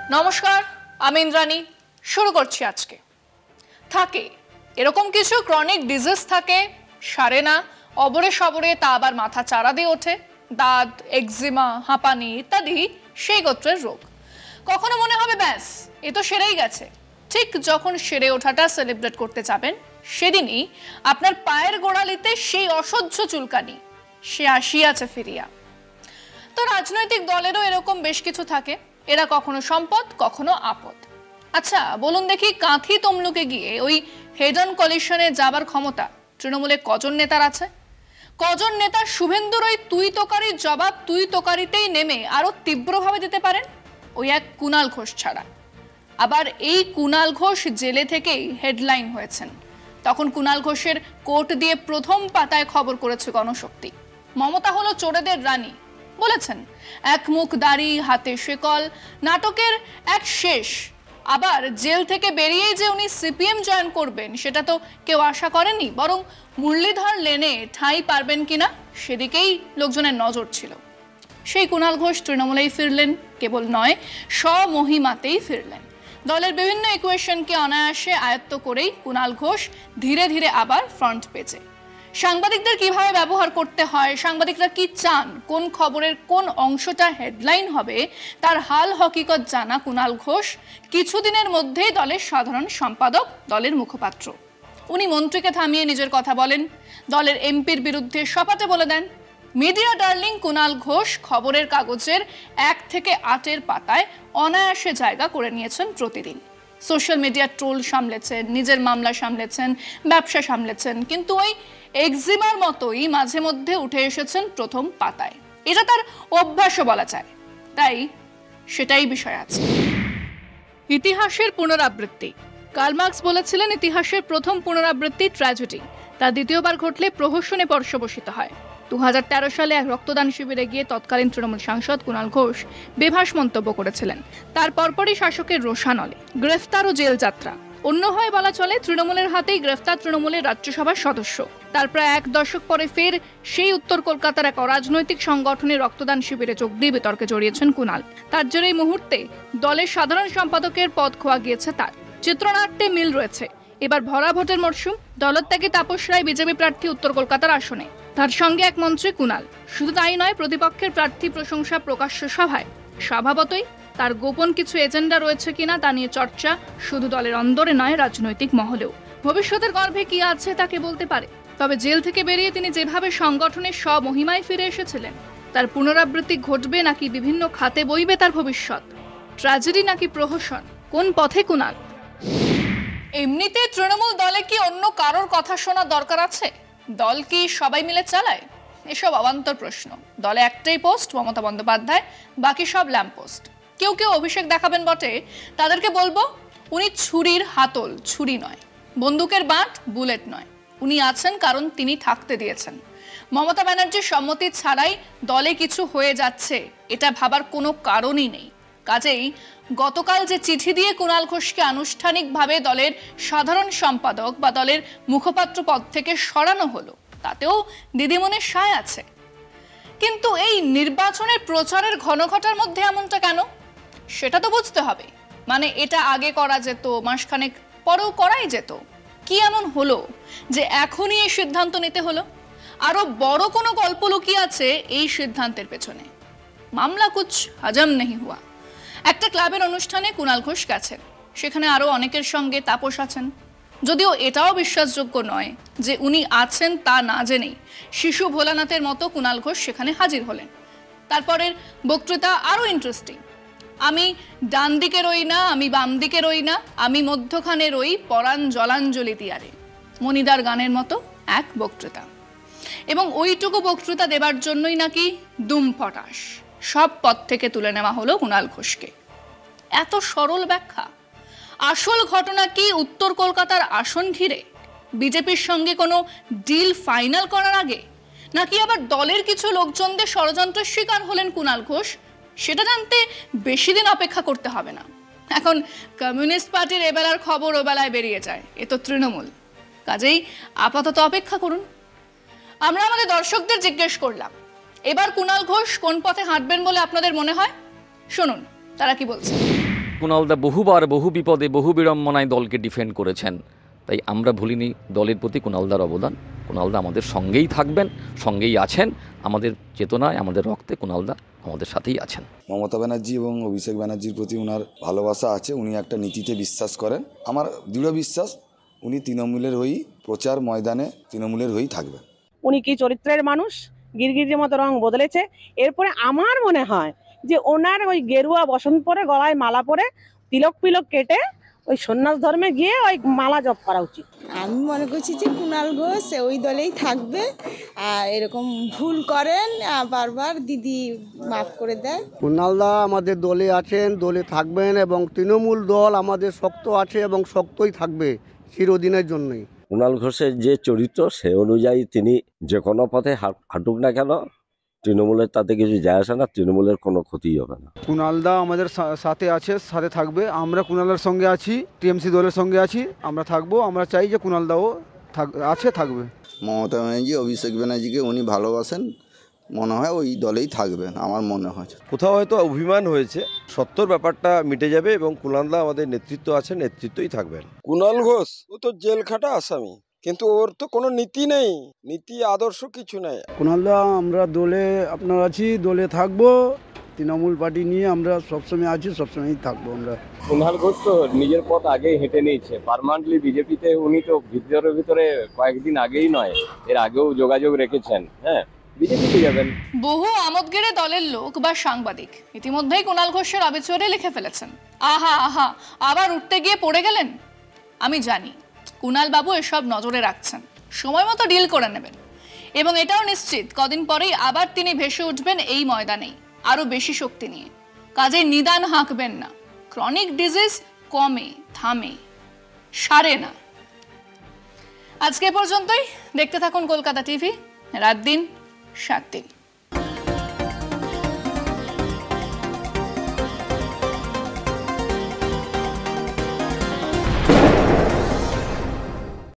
নমস্কার, আমি ইন্দ্রাণী। শুরু করছি আজকে। থাকে এরকম কিছু ক্রনিক ডিজিজ থাকে, সারে না, অবরে সবরে তা আবার মাথা চারা দিয়ে ওঠে। দাঁত, এক্সিমা, হাঁপানি ইত্যাদি সেই গোত্রের রোগ। কখনো মনে হবে ব্যাস এ তো সেরেই গেছে। ঠিক যখন সেরে ওঠাটা সেলিব্রেট করতে যাবেন, সেদিনই আপনার পায়ের গোড়ালিতে সেই অসহ্য চুলকানি সে আসিয়াছে ফিরিয়া। তো রাজনৈতিক দলেরও এরকম বেশ কিছু থাকে। এরা কখনো সম্পদ, কখনো আপদ। আচ্ছা বলুন দেখি, কাঁথি তমলুকে গিয়ে ওই হেড অন কলিশনে যাবার ক্ষমতা তৃণমূলে কজন নেতার আছে? কজন নেতা শুভেন্দুর ওই তুই তোকারির জবাব তুই তোকারিতেই নেমে আরো তীব্রভাবে দিতে পারেন? ওই এক কুণাল ঘোষ ছাড়া। আবার এই কুণাল ঘোষ জেলে থেকেই হেডলাইন হয়েছেন। তখন কুণাল ঘোষের কোট দিয়ে প্রথম পাতায় খবর করেছে গণশক্তি। মমতা হলো চোরেদের রানী বলেছেন। এক মুখ দাড়ি, হাতে শেকল, নাটকের এক শেষ। আবার জেল থেকে বেরিয়েই যে উনি সিপিএম জয়েন করবেন সেটা তো কেউ আশা করেনি। বরং মুরলীধর লেনে ঠাঁই পারবেন কিনা সেদিকেই লোকজনের নজর ছিল। সেই কুণাল ঘোষ তৃণমূলেই ফিরলেন, কেবল নয় স্বমহিমাতেই ফিরলেন। দলের বিভিন্ন ইকুয়েশনকে অনায়াসে আয়ত্ত করেই কুণাল ঘোষ ধীরে ধীরে আবার ফ্রন্ট পেজে। সাংবাদিকদের কিভাবে ব্যবহার করতে হয়, সাংবাদিকরা কি চান, কোন খবরের কোন অংশটা হেডলাইন হবে, তার হাল হকিকত জানা কুণাল ঘোষ কিছুদিনের মধ্যেই দলের সাধারণ সম্পাদক, দলের মুখপাত্র। উনি মন্ত্রীকে থামিয়ে নিজের কথা বলেন, দলের এমপির বিরুদ্ধে সপাটে বলে দেন। মিডিয়া ডার্লিং কুণাল ঘোষ খবরের কাগজের 1 থেকে 8 পাতায় অনায়াসে জায়গা করে নিয়েছেন প্রতিদিন। সোশ্যাল মিডিয়া ট্রোল সামলেছেন, নিজের মামলা সামলেছেন, ব্যবসা সামলেছেন, কিন্তু ওই এক্সিমার মতোই মাঝে মধ্যে উঠে এসেছেন প্রথম পাতায়। এটা তার অভ্যাসও বলা যায়। তাই সেটাই বিষয় আছে। ইতিহাসের পুনরাবৃত্তি। কার্ল মার্কস বলেছিলেন, ইতিহাসের প্রথম পুনরাবৃত্তি ট্র্যাজেডি। তা দ্বিতীয়বার ঘটলে প্রহসনে পর্যবসিত হয়। 2013 সালে এক রক্তদান শিবিরে গিয়ে তৎকালীন তৃণমূল সাংসদ কুণাল ঘোষ বেভাস মন্তব্য করেছিলেন। তার পরপরই শাসকের রোষানলে গ্রেফতার ও জেল যাত্রা। অন্য হয় বলা চলে, তৃণমূলের হাতেই গ্রেফতার তৃণমূলের রাজ্যসভার সদস্য। তার প্রায় 1 দশক পরে ফের সেই উত্তর কলকাতার এক অরাজনৈতিক সংগঠনের রক্তদান শিবিরে যোগ দিয়ে বিতর্কে জড়িয়েছেন কুণাল। তার জের এই মুহূর্তে দলের সাধারণ সম্পাদকের পদ খোয়া গিয়েছে তার। চিত্রনাট্যে মিল রয়েছে। এবার ভরা ভোটের মরশুম। দলত্যাগী তাপস রায় বিজেপি প্রার্থী উত্তর কলকাতার আসনে, তার সঙ্গে এক মন্ত্রী কুণাল। শুধু তাই নয়, প্রতিপক্ষের প্রার্থী প্রশংসা প্রকাশ্য সভায়। স্বভাবতই তার গোপন কিছু এজেন্ডা রয়েছে কিনা তা নিয়ে চর্চা শুধু দলের অন্দরে নয়, রাজনৈতিক মহলেও। ভবিষ্যতের গর্ভে কি আছে তাকে বলতে পারে। তবে জেল থেকে বেরিয়ে তিনি যেভাবে সংগঠনের স্বমহিমায় ফিরে এসেছিলেন, তার পুনরাবৃত্তি ঘটবে নাকি বিভিন্ন খাতে বইবে তার ভবিষ্যৎ? ট্র্যাজেডি নাকি প্রহসন? কোন পথে কুণাল? এমনিতে তৃণমূল দলে কি অন্য কারোর কথা শোনার দরকার আছে? দল কি সবাই মিলে চালায়? এসব অবান্তর প্রশ্ন। দলে একটাই পোস্ট, মমতা বন্দ্যোপাধ্যায়, বাকি সব ল্যাম্প পোস্ট। কেউ কেউ অভিষেক দেখাবেন বটে, তাদেরকে বলবো উনি ছুরির হাতল, ছুরি নয়। বন্দুকের বাঁট, বুলেট নয়। উনি আছেন কারণ তিনি থাকতে দিয়েছেন। মমতা ব্যানার্জির সম্মতি ছাড়াই দলে কিছু হয়ে যাচ্ছে এটা ভাবার কোনো কারণই নেই। কাজেই গতকাল যে চিঠি দিয়ে কুণাল ঘোষকে আনুষ্ঠানিকভাবে দলের সাধারণ সম্পাদক বা দলের মুখপাত্র পদ থেকে সরানো হলো, তাতেও দিদিমণির সায় আছে। কিন্তু এই নির্বাচনের প্রচারের ঘনঘটার মধ্যে এমনটা কেন সেটা তো বুঝতে হবে। মানে এটা আগে করা যেত, মাসখানেক পরেও করাই যেত। কি এমন হলো যে এখনই এই সিদ্ধান্ত নিতে হলো? আরো বড় কোনো গল্প লুকিয়ে আছে এই সিদ্ধান্তের পেছনে। মামলা কুছ হজম নেই হুয়া। একটা ক্লাবের অনুষ্ঠানে কুণাল ঘোষ গেছেন, সেখানে আরো অনেকের সঙ্গে তাপস আছেন। যদিও এটাও বিশ্বাসযোগ্য নয় যে উনি আছেন তা না জেনেই শিশু ভোলানাথের মতো কুণাল ঘোষ সেখানে হাজির হলেন। তারপরের বক্তৃতা আরো ইন্টারেস্টিং। আমি ডান দিকে রই না, আমি বাম দিকে রই না, আমি মধ্যখানে রই, পরাণ জলাঞ্জলি দিয়ারে, মনিদার গানের মতো এক বক্তৃতা। এবং ওইটুকু বক্তৃতা দেবার জন্যই নাকি দুম ফটাস সব পদ থেকে তুলে নেওয়া হলো কুণাল ঘোষকে। এত সরল ব্যাখ্যা। আসল ঘটনা কি উত্তর কলকাতার আসন ঘিরে বিজেপির সঙ্গে কোনো ডিল ফাইনাল করার আগে, নাকি আবার দলের কিছু লোকজনদের ষড়যন্ত্রের শিকার হলেন কুণাল ঘোষ? সেটা জানতে বেশি দিন অপেক্ষা করতে হবে না। এখন কমিউনিস্ট পার্টির এবেলার খবর ওবেলায় বেরিয়ে যায়, এ তো তৃণমূল। কাজেই আপাতত অপেক্ষা করুন। আমরা আমাদের দর্শকদের জিজ্ঞেস করলাম, এবার কুণাল ঘোষ কোন পথে হাঁটবেন বলে আপনাদের মনে হয়? শুনুন তারা কি বলছে। কুণালদা বহুবার বহু বিপদে বহু বিড়ম্বনায় দলকে ডিফেন্ড করেছেন, তাই আমরা ভুলিনি দলের প্রতি কুণালদার অবদান। কুণালদা আমাদের সঙ্গেই থাকবেন, সঙ্গেই আছেন, আমাদের চেতনায় আমাদের রক্তে কুণালদা আমাদের সাথেই আছেন। মমতা ব্যানার্জি এবং অভিষেক ব্যানার্জির প্রতি ওনার ভালোবাসা আছে, উনি একটা নীতিতে বিশ্বাস করেন। আমার দৃঢ় বিশ্বাস উনি তৃণমূলের হয়েই প্রচার ময়দানে তৃণমূলের হয়েই থাকবেন। উনি কি চরিত্রের মানুষ, গিরগিটির মতো রং বদলেছে। এরপরে আমার মনে হয় যে ওনার ওই গেরুয়া বসন পরে গলায় মালা পরে তিলক পিলক কেটে ওই সন্ন্যাস ধর্মে গিয়ে ওই মালা জপ করা উচিত। আমি মনে করছি যে কুণাল ঘোষ ওই দলেই থাকবে, আর এরকম ভুল করেন বারবার দিদি মাফ করে দেয়। কুণালদা আমাদের দলে আছেন, দলে থাকবেন এবং তৃণমূল দল আমাদের শক্ত আছে এবং শক্তই থাকবে চিরদিনের জন্যই। কুণাল ঘোষের যে চরিত্র সে অনুযায়ী তিনি যে কোনো পথে হাঁটুক না কেন, তৃণমূলের তাতে কিছু যায় আসে না, তৃণমূলের কোনো ক্ষতিই হবে না। কুণালদা আমাদের সাথে আছে, সাথে থাকবে। আমরা কুণালদার সঙ্গে আছি, টিএমসি দলের সঙ্গে আছি, আমরা থাকবো। আমরা চাই যে কুণালদাও আছে, থাকবে। মমতা ব্যানার্জি অভিষেক ব্যানার্জিকে উনি ভালোবাসেন, মনে হয় ওই দলেই থাকবেন আমার মনে হয়। কোথাও হয়তো অভিমান হয়েছে, সত্তর ব্যাপারটা মিটে যাবে এবং কুণালদা আমাদের নেতৃত্ব আছে, নেতৃত্বই থাকবেন। কুণাল ঘোষ ও তো জেল খাটা আসামি, কিন্তু ওর তো কোনো নীতি নেই, নীতি আদর্শ কিছু নেই। কুণালদা আমরা দলে আপনার আছি, দলে থাকবো। তৃণমূল পার্টি নিয়ে আমরা সবসময় আছি, সবসময়ই থাকবো আমরা। কুণাল ঘোষ তো নিজের পথ আগেই হেঁটে নিয়েছে, পার্মানেন্টলি বিজেপিতে উনি তো ভিতরে কয়েকদিন আগেই নয়, এর আগেও যোগাযোগ রেখেছেন। হ্যাঁ, বিজেপিতে যাবেন। বহু আমোদগেরে দলের লোক বা সাংবাদিক ইতিমধ্যেই কুণাল ঘোষের অবিচরে লিখে ফেলেছেন, আহা আহা আবার উঠতে গিয়ে পড়ে গেলেন। আমি জানি কুণাল বাবু এসব নজরে রাখছেন, সময় মতো ডিল করে নেবেন, এবং এটাও নিশ্চিত কদিন পরেই আবার তিনি ভেসে উঠবেন এই ময়দানেই আরো বেশি শক্তি নিয়ে। কাজে নিদান হাঁকবেন না, ক্রনিক ডিজিজ কমে থামে, সারে না। আজকে পর্যন্তই। দেখতে থাকুন কলকাতা টিভি, রাত দিন 7 দিন।